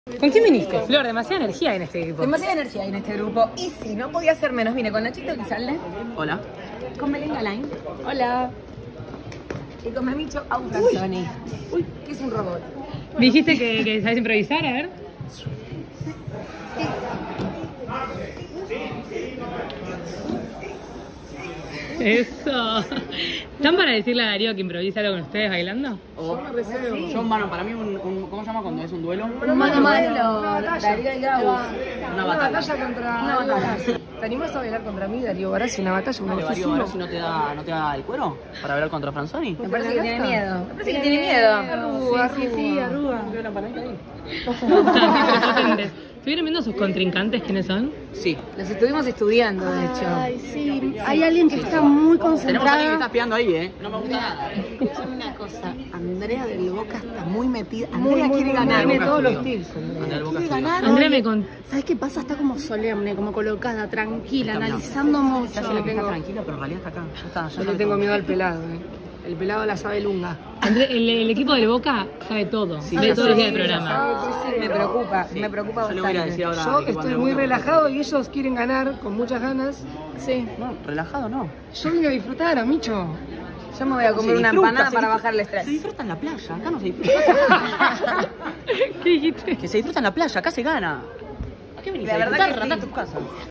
¿Con quién viniste, Flor? Demasiada energía en este equipo. Demasiada energía en este grupo. Y sí, no podía ser menos. Vine con Nachito Elizalde. Hola. Con Belén Galain. Hola. Y con Mamicho Aufrasoni. Uy, que es un robot. Dijiste que sabes improvisar, a ver. Eso. ¿Están para decirle a Darío que improvisa algo con ustedes bailando? Yo, mano, para mí, ¿cómo se llama cuando es un duelo? Un mano Darío y Gabo. Una batalla contra... Una batalla. ¿Te animás a bailar contra mí, Darío Barassi? Una batalla, una Darío Barassi no te da el cuero para bailar contra Franzoni. Me parece que tiene miedo. Me parece que tiene miedo. Arruga. ¿Estuvieron viendo sus contrincantes quiénes son? Sí. Los estuvimos estudiando, de hecho. Ay, sí. Hay alguien que está muy Tenemos a alguien que concentrada. está espiando ahí, ¿eh? No me gusta nada. Escuchame una cosa. Andrea del Boca está muy metida. Andrea quiere ganar. Tiene todos los tips. Quiere ganar. Andrea me contó. ¿Sabes qué pasa? Está como solemne, como colocada, tranquila, Está analizando mucho. Ya se le está tranquila, pero en realidad está acá. Ya está. Yo le tengo miedo al pelado, El pelado la sabe lunga. El equipo del Boca sabe todo. Ve todos los días del programa. Sí, me preocupa. Me preocupa Yo le voy a decir bastante. ahora. Yo estoy muy relajado y ellos quieren ganar con muchas ganas. Sí. No, relajado no. Yo vine a disfrutar, a Micho. Yo me voy a comer Se una disfruta, empanada se para disfruta. bajar el estrés. Se disfruta en la playa, acá no se disfruta. ¿Qué dijiste? Que se disfruta en la playa, acá se gana. ¿A qué venís? La a verdad disfrutar? que sí. Andá a tu casa.